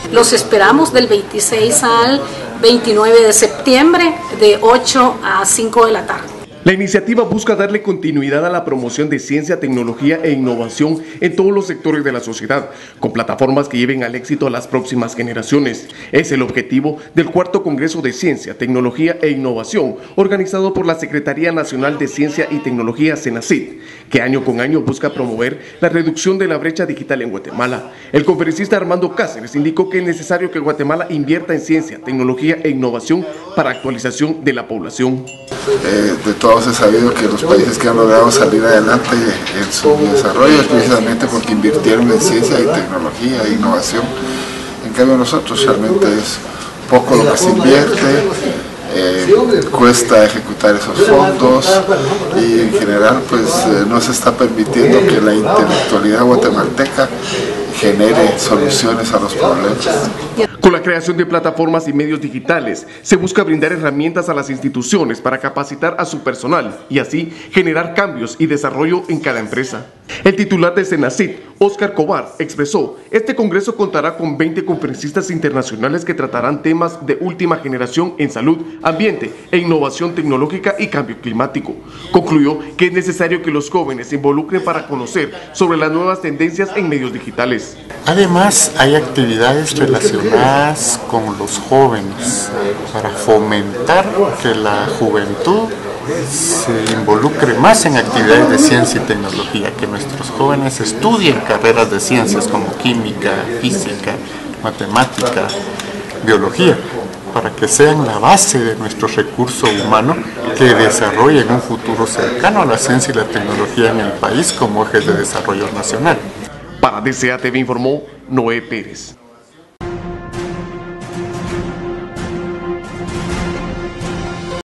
Los esperamos del 26 al 29 de septiembre de 8 a 5 de la tarde. La iniciativa busca darle continuidad a la promoción de ciencia, tecnología e innovación en todos los sectores de la sociedad, con plataformas que lleven al éxito a las próximas generaciones. Es el objetivo del cuarto Congreso de Ciencia, Tecnología e Innovación, organizado por la Secretaría Nacional de Ciencia y Tecnología, CENACIT, que año con año busca promover la reducción de la brecha digital en Guatemala. El conferencista Armando Cáceres indicó que es necesario que Guatemala invierta en ciencia, tecnología e innovación para actualización de la población. De todos he sabido que los países que han logrado salir adelante en su desarrollo es precisamente porque invirtieron en ciencia y tecnología e innovación. En cambio nosotros realmente es poco lo que se invierte, cuesta ejecutar esos fondos y en general pues no se está permitiendo que la intelectualidad guatemalteca genere soluciones a los problemas. Con la creación de plataformas y medios digitales, se busca brindar herramientas a las instituciones para capacitar a su personal y así generar cambios y desarrollo en cada empresa. El titular de CENACIT, Óscar Cobar, expresó: este congreso contará con 20 conferencistas internacionales que tratarán temas de última generación en salud, ambiente e innovación tecnológica y cambio climático. Concluyó que es necesario que los jóvenes se involucren para conocer sobre las nuevas tendencias en medios digitales. Además, hay actividades relacionadas con los jóvenes para fomentar que la juventud se involucre más en actividades de ciencia y tecnología, que nuestros jóvenes estudien carreras de ciencias como química, física, matemática, biología, para que sean la base de nuestro recurso humano que desarrolle en un futuro cercano a la ciencia y la tecnología en el país como ejes de desarrollo nacional. Para DCA TV informó Noé Pérez.